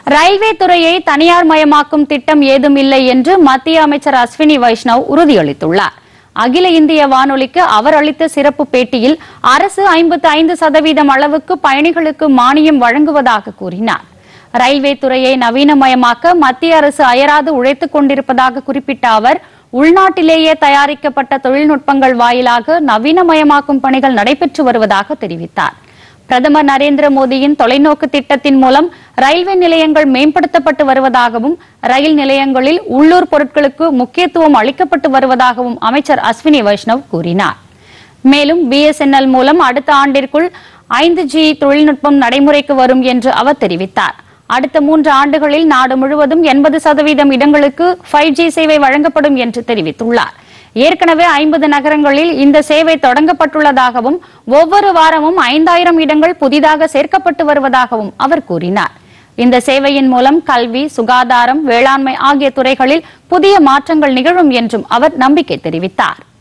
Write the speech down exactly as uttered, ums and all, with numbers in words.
Railway துறையை தனியார் மயமாக்கும் திட்டம் ஏதும் இல்லை என்று மத்திய அமைச்சர் அஸ்வினி வைஷ்ணவ் உறுதியளித்துள்ளார். அகில இந்திய வானொலிக்கு அவர் அளித்த சிறப்பு பேட்டியில் அரசு ஐம்பத்தி ஐந்து சதவீதம் அளவுக்கு பயணிகளுக்கு மானியம் வழங்குவதாக கூறினார். ரயில்வே துறையை நவீனமயமாக்க மத்திய அரசு அயராது உழைத்துக் கொண்டிருப்பதாக குறிப்பிட்ட அவர், உள்நாட்டிலேயே தயாரிக்கப்பட்ட தொழில்நுட்பங்கள் வாயிலாக நவீனமயமாக்கும் பணிகள் நடைபெற்று வருவதாக தெரிவித்தார். பிரதமர் நரேந்திர மோடியின் தொலைநோக்கு திட்டத்தின் மூலம் ரயில்வே நிலையங்கள் மேம்படுத்தப்பட்டு வருவதாகவும் ரயில் நிலையங்களில் உள்ளூர் பொருட்களுக்கு முக்கியத்துவம் அளிக்கப்பட்டு வருவதாகவும் அமைச்சர் அஸ்வினி வைஷ்ணவ் கூறினார். மேலும் பி எஸ் என் எல் மூலம் அடுத்த ஆண்டிற்குள் ஐந்து ஜி தொழில்நுட்பம் நடைமுறைக்கு வரும் என்று அவர் தெரிவித்தார். அடுத்த மூன்று ஆண்டுகளில் நாடு முழுவதும் எண்பது சதவீதம் இடங்களுக்கு ஃபைவ் ஜி சேவை வழங்கப்படும் என்று தெரிவித்துள்ளார். ஏற்கனவே ஐம்பது நகரங்களில் இந்த சேவை தொடங்கப்பட்டுள்ளதாகவும் ஒவ்வொரு வாரமும் ஐந்தாயிரம் இடங்கள் புதிதாக சேர்க்கப்பட்டு வருவதாகவும் அவர் கூறினார். இந்த சேவையின் மூலம் கல்வி, சுகாதாரம், வேளாண்மை ஆகிய துறைகளில் புதிய மாற்றங்கள் நிகழும் என்றும் அவர் நம்பிக்கை தெரிவித்தார்.